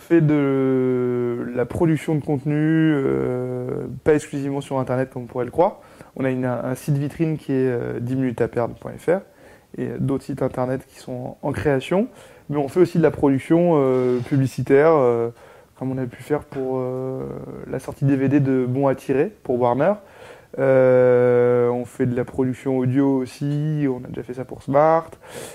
fait de la production de contenu, pas exclusivement sur Internet comme on pourrait le croire. On a un site vitrine qui est 10minutesaperdre.fr et d'autres sites Internet qui sont en création. Mais on fait aussi de la production publicitaire, comme on a pu faire pour la sortie DVD de Bon à tirer pour Warner. On fait de la production audio aussi, on a déjà fait ça pour Smart.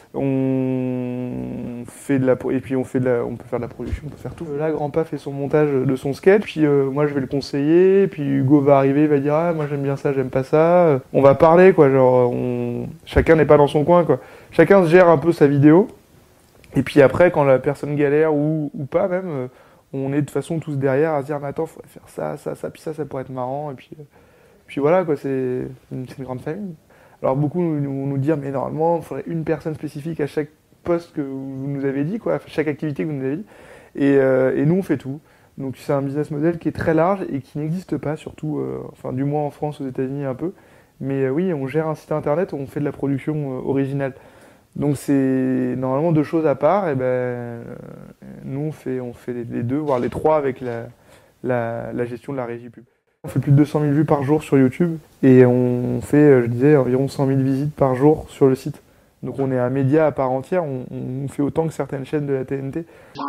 On fait de la et puis on peut faire de la production, on peut faire tout. Là, Grandpa fait son montage de son sketch, puis moi je vais le conseiller, puis Hugo va arriver, il va dire ah moi j'aime bien ça, j'aime pas ça. On va parler quoi, genre chacun n'est pas dans son coin quoi. Chacun se gère un peu sa vidéo. Et puis après quand la personne galère ou pas même, on est de toute façon tous derrière à se dire mais attends, faudrait faire ça, puis ça pourrait être marrant et puis voilà, quoi, c'est une grande famille. Alors beaucoup nous disent, mais normalement, il faudrait une personne spécifique à chaque poste que vous nous avez dit, quoi, chaque activité que vous nous avez dit. Et nous, on fait tout. Donc c'est un business model qui est très large et qui n'existe pas, surtout, enfin du moins en France, aux États-Unis un peu. Mais oui, on gère un site internet où on fait de la production originale. Donc c'est normalement deux choses à part. Et nous, on fait les deux, voire les trois avec la gestion de la régie pub. On fait plus de 200 000 vues par jour sur YouTube et on fait, je disais, environ 100 000 visites par jour sur le site. Donc on est un média à part entière, on fait autant que certaines chaînes de la TNT.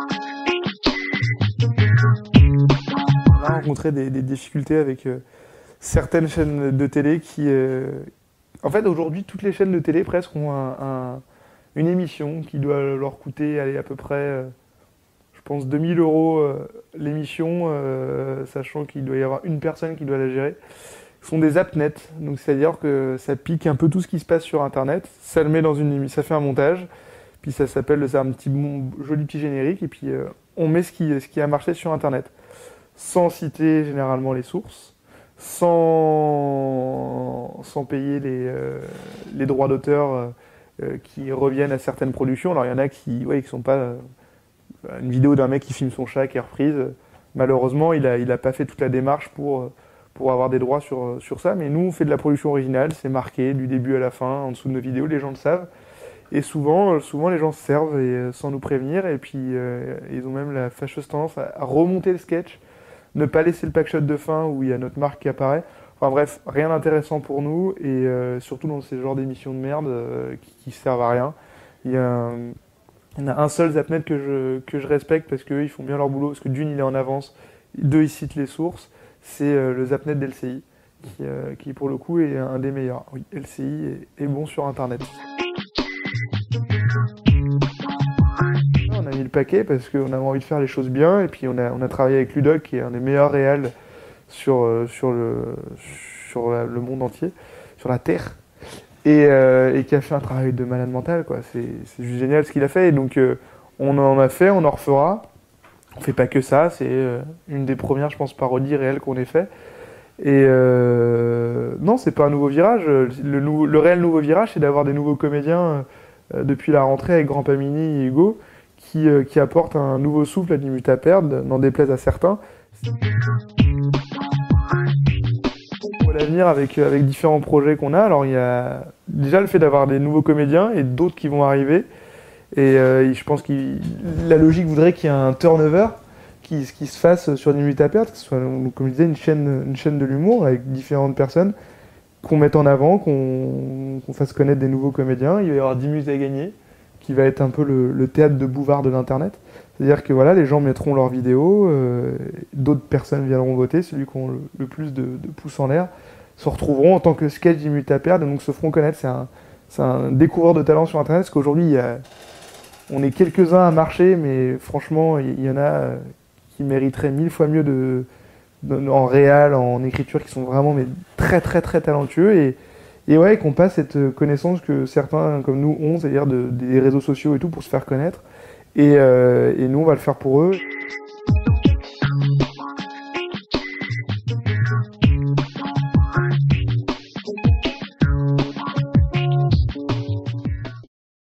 On a rencontré des difficultés avec certaines chaînes de télé qui... En fait, aujourd'hui, toutes les chaînes de télé presque ont une émission qui doit leur coûter à peu près... je pense 2000 € l'émission, sachant qu'il doit y avoir une personne qui doit la gérer. Ce sont des apnets, donc c'est-à-dire que ça pique un peu tout ce qui se passe sur Internet, ça le met dans ça fait un montage, puis ça s'appelle, c'est un joli petit générique, et puis on met ce qui a marché sur Internet, sans citer généralement les sources, sans payer les droits d'auteur qui reviennent à certaines productions. Alors il y en a qui sont pas... une vidéo d'un mec qui filme son chat qui est reprise. Malheureusement, il a pas fait toute la démarche pour avoir des droits sur ça. Mais nous, on fait de la production originale. C'est marqué du début à la fin, en dessous de nos vidéos. Les gens le savent. Et souvent les gens se servent sans nous prévenir. Et puis, ils ont même la fâcheuse tendance à remonter le sketch, ne pas laisser le packshot de fin où il y a notre marque qui apparaît. Enfin bref, rien d'intéressant pour nous. Et surtout dans ces genres d'émissions de merde qui servent à rien. Il y a un seul Zapnet que je respecte parce qu'eux, ils font bien leur boulot, parce que d'une, il est en avance, deux, ils citent les sources, c'est le Zapnet d'LCI, qui pour le coup est un des meilleurs. Oui, LCI est bon sur Internet. On a mis le paquet parce qu'on avait envie de faire les choses bien, et puis on a travaillé avec Ludoc, qui est un des meilleurs réals sur le monde entier, sur la Terre. Et qui a fait un travail de malade mental, quoi. C'est juste génial ce qu'il a fait. Et donc, on en a fait, on en refera. On fait pas que ça, c'est une des premières, je pense, parodies réelles qu'on ait fait. Et non, c'est pas un nouveau virage. Le réel nouveau virage, c'est d'avoir des nouveaux comédiens depuis la rentrée avec Grand Pamini et Hugo, qui apportent un nouveau souffle à 10 minutes à perdre, n'en déplaise à certains. L'avenir avec différents projets qu'on a. Alors il y a déjà le fait d'avoir des nouveaux comédiens et d'autres qui vont arriver. Et je pense que la logique voudrait qu'il y ait un turnover qui se fasse sur 10 minutes à perdre, que ce soit, comme je disais, une chaîne de l'humour avec différentes personnes qu'on mette en avant, qu'on fasse connaître des nouveaux comédiens. Il va y avoir 10 minutes à gagner, qui va être un peu le théâtre de Bouvard de l'Internet. C'est-à-dire que voilà, les gens mettront leurs vidéos, d'autres personnes viendront voter, celui qui a le plus de pouces en l'air se retrouveront en tant que sketch 10 minutes à perdre et donc se feront connaître. C'est un découvreur de talent sur Internet, parce qu'aujourd'hui, on est quelques-uns à marcher, mais franchement, il y en a qui mériteraient 1000 fois mieux en réal, en écriture, qui sont vraiment mais très très très talentueux et ouais, qu'on passe cette connaissance que certains comme nous ont, c'est-à-dire des réseaux sociaux et tout, pour se faire connaître. Et nous, on va le faire pour eux.